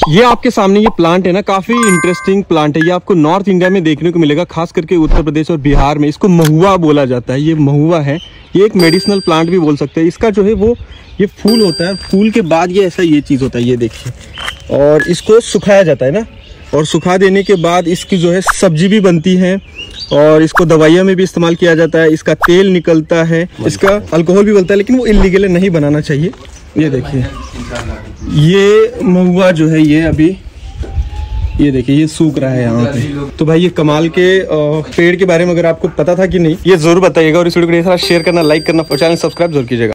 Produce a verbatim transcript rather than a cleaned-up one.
ये आपके सामने ये प्लांट है ना, काफी इंटरेस्टिंग प्लांट है। ये आपको नॉर्थ इंडिया में देखने को मिलेगा, खास करके उत्तर प्रदेश और बिहार में। इसको महुआ बोला जाता है। ये महुआ है, ये एक मेडिसिनल प्लांट भी बोल सकते हैं। इसका जो है वो ये फूल होता है, फूल के बाद ये ऐसा ये चीज होता है, ये देखिए। और इसको सुखाया जाता है ना, और सुखा देने के बाद इसकी जो है सब्जी भी बनती है, और इसको दवाइयाँ में भी इस्तेमाल किया जाता है। इसका तेल निकलता है, इसका अल्कोहल भी बनता है, लेकिन वो इल्लीगल नहीं बनाना चाहिए। ये देखिए, ये महुआ जो है ये अभी ये देखिए ये सूख रहा है यहाँ पे। तो भाई ये कमाल के पेड़ के बारे में अगर आपको पता था कि नहीं, ये जरूर बताइएगा। और इस वीडियो को शेयर करना, लाइक करना और चैनल सब्सक्राइब जरूर कीजिएगा।